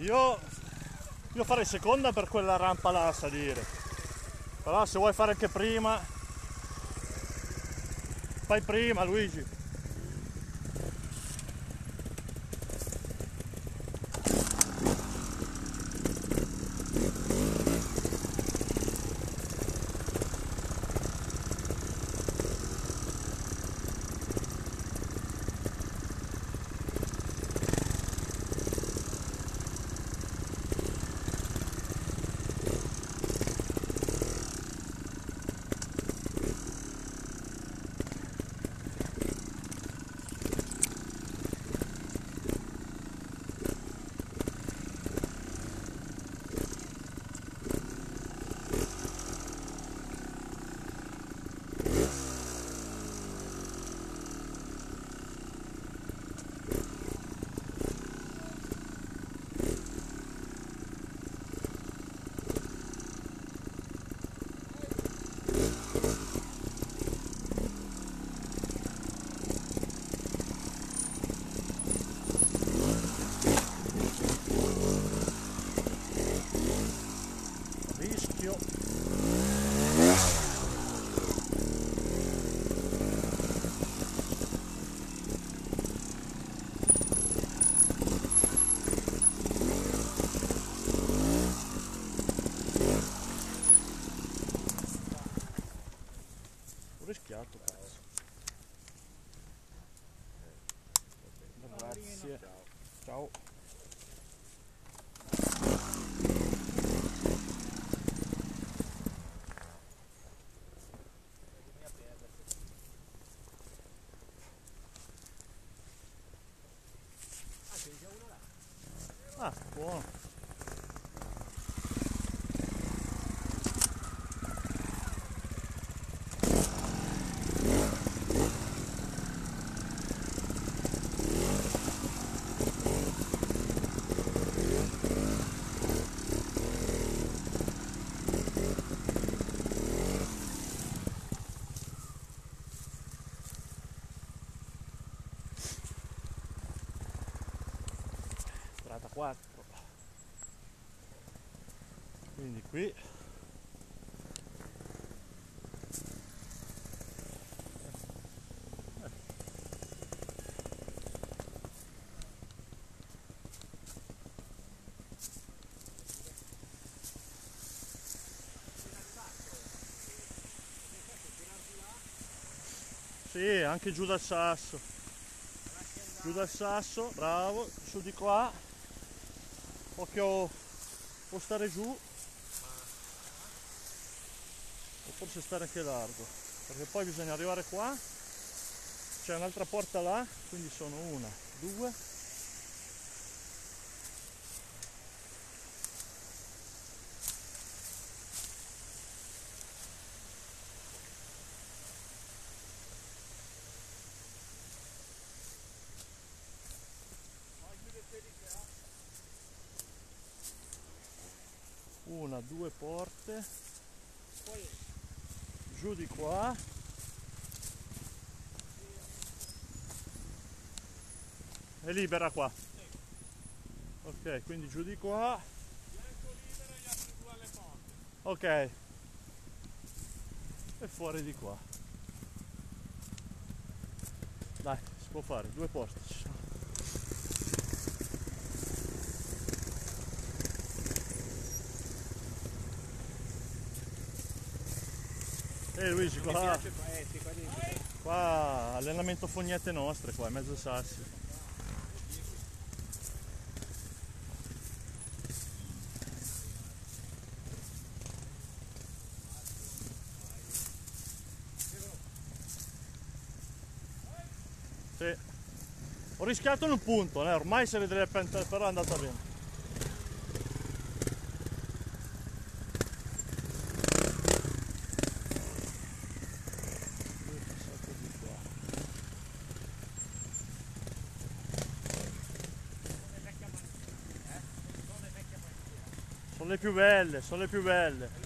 Io farei seconda per quella rampa là a salire, però se vuoi fare anche prima, fai prima Luigi. Rischio. Ho rischiato, cazzo. Grazie. Ciao. Ah, buono. Strada 4, quindi qui sì, anche giù dal sasso, bravo, su di qua, occhio, può stare giù o forse stare anche largo, perché poi bisogna arrivare qua, c'è un'altra porta là, quindi sono 1, 2, una, 2 porte, giù di qua, è libera qua, ok, quindi giù di qua, ok, e fuori di qua, dai, si può fare, 2 porte ci sono. Luigi, qua allenamento fognette nostre, qua in mezzo ai sassi. Sì. Ho rischiato in un punto, ormai se vedrei però è andata bene. Sono le più belle, sono le più belle.